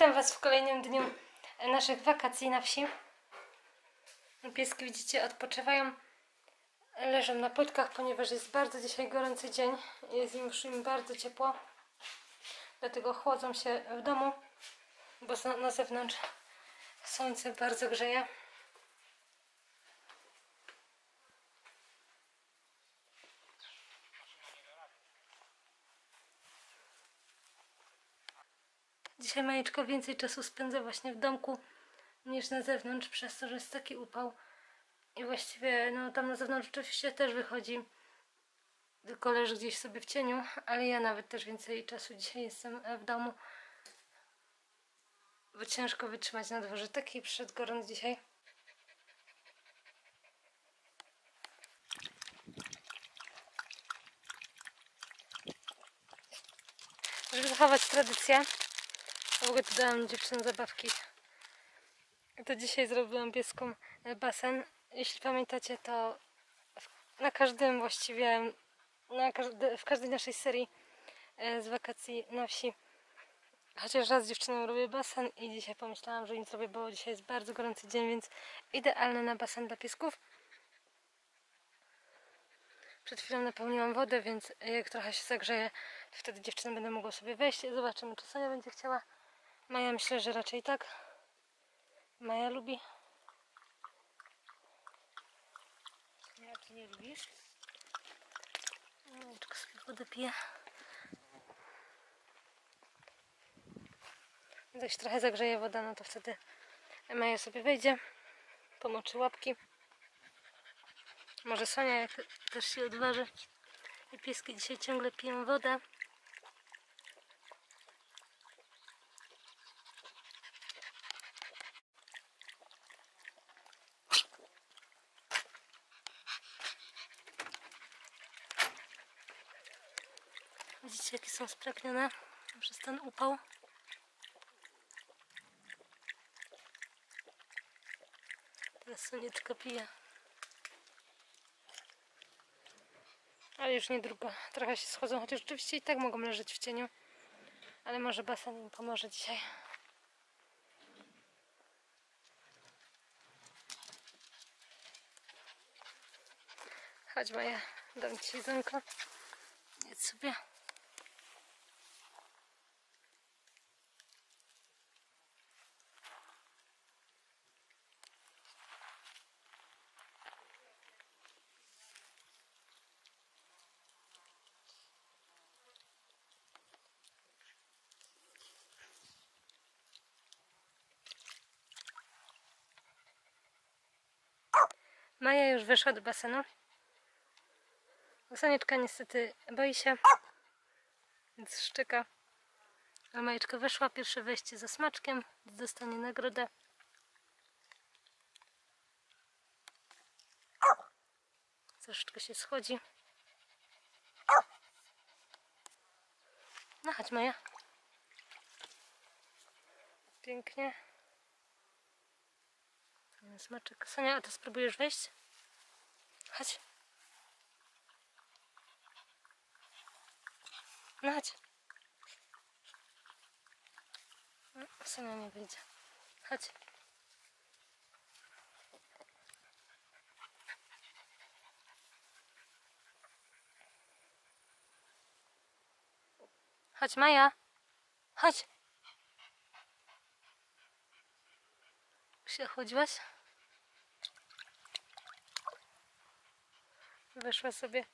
Witam Was w kolejnym dniu naszych wakacji na wsi. Pieski, widzicie, odpoczywają. Leżą na płytkach, ponieważ jest bardzo dzisiaj gorący dzień. Jest już im bardzo ciepło. Dlatego chłodzą się w domu, bo na zewnątrz słońce bardzo grzeje. Dzisiaj Majeczka więcej czasu spędza właśnie w domku niż na zewnątrz, przez to, że jest taki upał. I właściwie no tam na zewnątrz oczywiście też wychodzi, tylko leży gdzieś sobie w cieniu, ale ja nawet też więcej czasu dzisiaj jestem w domu, bo ciężko wytrzymać na dworze. Taki przyszedł gorąc dzisiaj. Żeby zachować tradycję, w ogóle tu dałam dziewczynom zabawki, to dzisiaj zrobiłam pieskom basen. Jeśli pamiętacie, to na każdym właściwie, w każdej naszej serii z wakacji na wsi chociaż raz z dziewczyną robię basen i dzisiaj pomyślałam, że im zrobię, bo dzisiaj jest bardzo gorący dzień, więc idealny na basen dla piesków. Przed chwilą napełniłam wodę, więc jak trochę się zagrzeje, to wtedy dziewczyny będą mogły sobie wejść. Zobaczymy, czy Sonia będzie chciała. Maja myślę, że raczej tak. Maja lubi. Ja, czy nie lubisz? Majeczka sobie wodę pije. Jak się trochę zagrzeje woda, no to wtedy Maja sobie wejdzie, pomoczy łapki. Może Sonia jak też się odważy. I pieski dzisiaj ciągle piją wodę. Widzicie, jakie są spragnione przez ten upał. Teraz Sonieczka pije. Ale już niedługo. Trochę się schodzą, chociaż oczywiście i tak mogą leżeć w cieniu. Ale może basen im pomoże dzisiaj. Chodź Maja, dam Ci jedzonko. Jedz sobie. Maja już wyszła do basenu. Sonieczka niestety boi się, więc szczeka. A Majeczka weszła, pierwsze wejście za smaczkiem, dostanie nagrodę. Troszeczkę się schodzi. No chodź Maja. Pięknie. Smaczek. Sonia, a to spróbujesz wejść? Chodź. No chodź. No, Sonia nie wyjdzie. Chodź. Chodź Maja. Chodź. Się ochłodziłaś? Weszła sobie.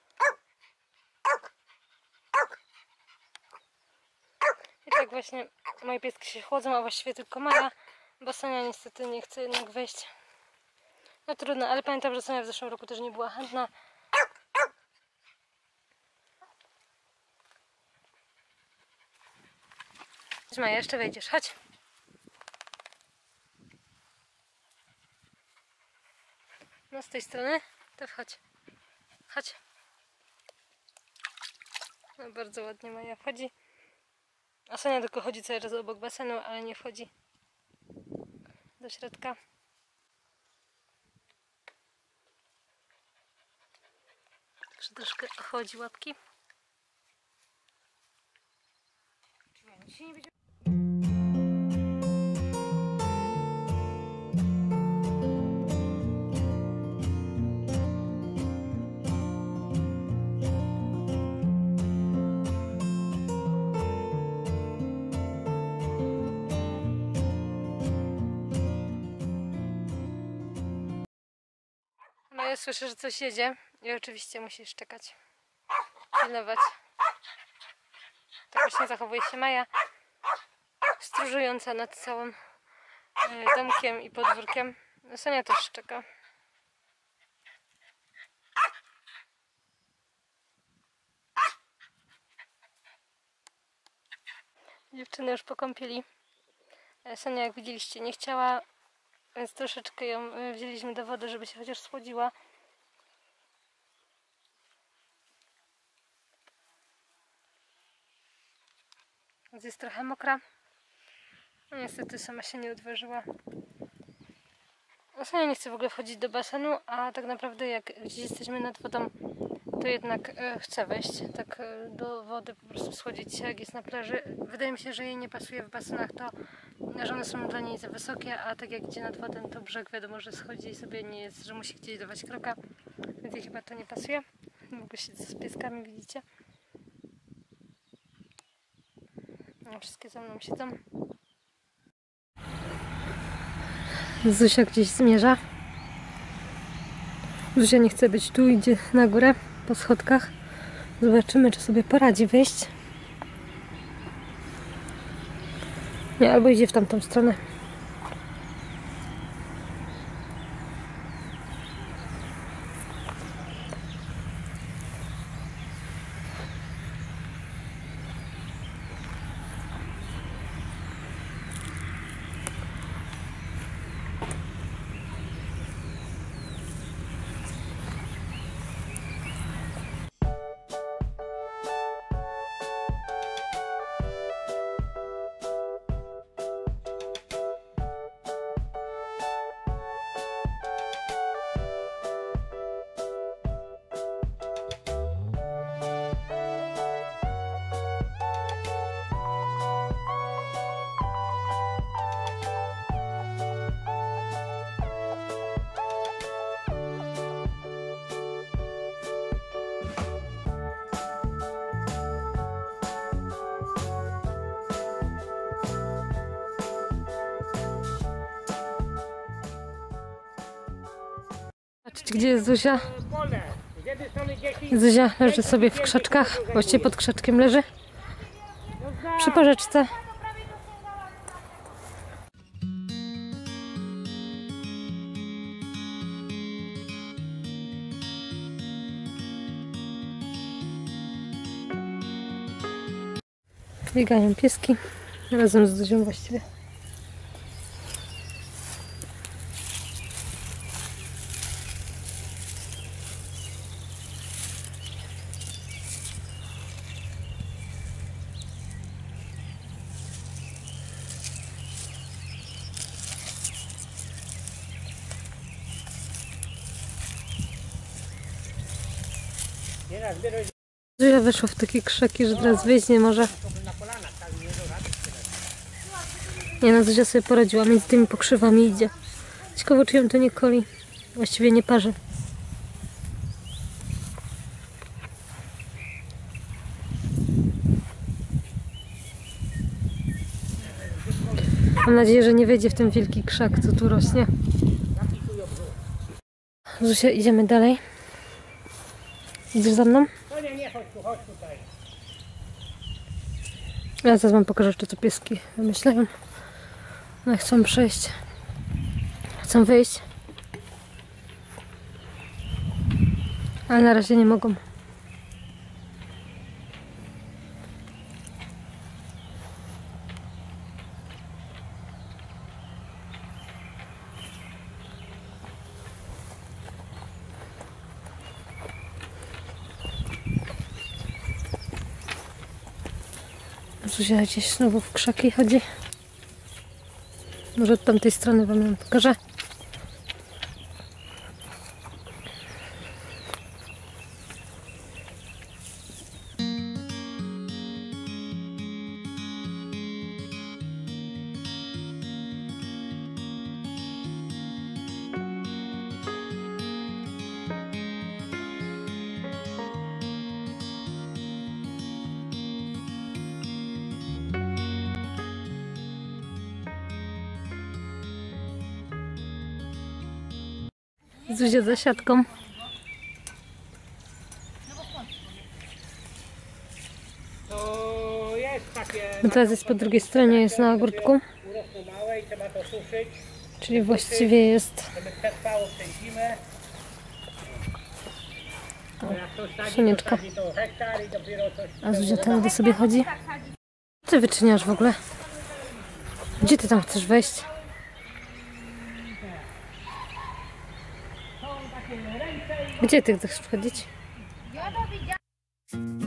I tak właśnie moje pieski się chłodzą, a właściwie tylko Maja, bo Sonia niestety nie chce jednak wejść. No trudno, ale pamiętam, że Sonia w zeszłym roku też nie była chętna. Chodź Maja, jeszcze wejdziesz, chodź. No z tej strony, to wchodź. Chodź. No bardzo ładnie Maja wchodzi. A Sonia tylko chodzi cały czas obok basenu, ale nie wchodzi do środka. Także troszkę chodzi łapki. Czy ja nic się nie będzie... ale słyszę, że coś jedzie i oczywiście musisz czekać, pilnować. Tak właśnie zachowuje się Maja, stróżująca nad całym domkiem i podwórkiem. Sonia też czeka. Dziewczyny już po kąpieli. Sonia, jak widzieliście, nie chciała, więc troszeczkę ją wzięliśmy do wody, żeby się chociaż schłodziła. Więc jest trochę mokra. No niestety sama się nie odważyła. Sonia nie chce w ogóle wchodzić do basenu, a tak naprawdę jak gdzieś jesteśmy nad wodą, to jednak chce wejść tak do wody, po prostu schłodzić się, jak jest na plaży. Wydaje mi się, że jej nie pasuje w basenach to, że one są dla niej za wysokie, a tak jak idzie nad wodę, to brzeg wiadomo, że schodzi i sobie nie jest, że musi gdzieś dawać kroka, więc jej chyba to nie pasuje. W ogóle siedzę z pieskami, widzicie? No, wszystkie za mną siedzą. Zuzia gdzieś zmierza. Zuzia nie chce być tu, idzie na górę po schodkach. Zobaczymy, czy sobie poradzi wyjść. Nie, albo idzie w tamtą stronę. Patrzcie, gdzie jest Zuzia. Zuzia leży sobie w krzaczkach, właściwie pod krzaczkiem leży. Przy porzeczce. Biegają pieski razem z Zuzią właściwie. Zuzia weszła w takie krzaki, że teraz wyjść nie może. Nie no, Zuzia sobie poradziła, między tymi pokrzywami idzie. Ciekawe, czy ją to nie koli. Właściwie nie parzy. Mam nadzieję, że nie wejdzie w ten wielki krzak, co tu rośnie. Zuzia, idziemy dalej. Idziesz za mną? Nie, chodź tu, chodź tutaj. Ja zaraz wam pokażę jeszcze, co pieski wymyślają. One chcą przejść. Chcą wyjść. Ale na razie nie mogą. Zuzia gdzieś znowu w krzaki chodzi. Może od tamtej strony wam ją pokażę. Zuzia za siatką. No teraz jest po drugiej stronie, jest na ogródku. Urosną małe i trzeba to suszyć, Czyli właściwie jest żeby przetrwało przez zimę. Bo jak ktoś sadzi, Sunieczka. to sadzi to hektar i dopiero coś... A Zuzia tędy sobie chodzi. Co ty wyczyniasz w ogóle? Gdzie ty tam chcesz wejść? Gdzie ty chcesz wchodzić? Ja to widziałam.